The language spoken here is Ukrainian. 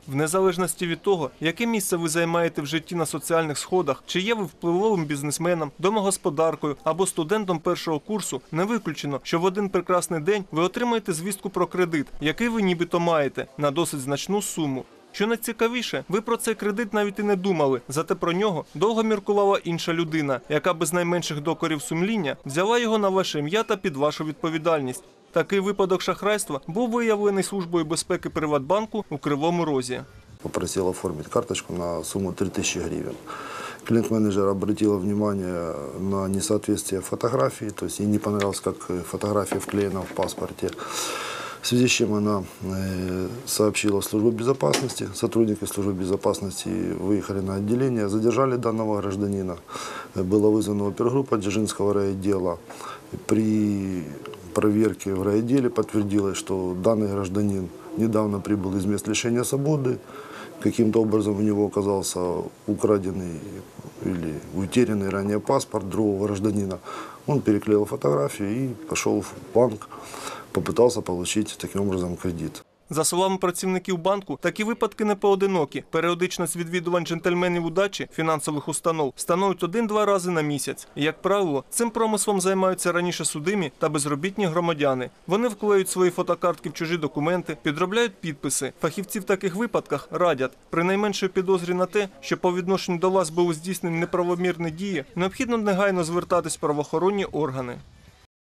В незалежності від того, яке місце ви займаєте в житті на соціальних сходах, чи є ви впливовим бізнесменом, домогосподаркою або студентом першого курсу, не виключено, що в один прекрасний день ви отримаєте звістку про кредит, який ви нібито маєте, на досить значну суму. Що найцікавіше, ви про цей кредит навіть і не думали, зате про нього довго міркувала інша людина, яка без найменших докорів сумління взяла його на ваше ім'я та під вашу відповідальність. Такий випадок шахрайства був виявлений Службою безпеки Приватбанку у Кривому Розі. Попросил оформить карточку на сумму 3000 гривен. Клиент-менеджер обратила внимание на несоответствие фотографии, то есть ей не понравилось, как фотография вклеена в паспорте. В связи с чем она сообщила в службу безопасности. Сотрудники службы безопасности выехали на отделение, задержали данного гражданина. Была вызвана опергруппа Дзержинского райотдела. При проверке в райотделе подтвердилось, что данный гражданин недавно прибыл из мест лишения свободы. Каким-то образом у него оказался украденный или утерянный ранее паспорт другого гражданина. Он переклеил фотографию и пошел в банк, попытался получить таким образом кредит. За словами працівників банку, такі випадки не поодинокі. Періодичність відвідувань джентльменів удачі фінансових установ становить 1-2 рази на місяць. І, як правило, цим промислом займаються раніше судимі та безробітні громадяни. Вони вклеюють свої фотокартки в чужі документи, підробляють підписи. Фахівці в таких випадках радять, при найменшій підозрі на те, що по відношенню до вас були здійснені неправомірні дії, необхідно негайно звертатись в правоохоронні органи.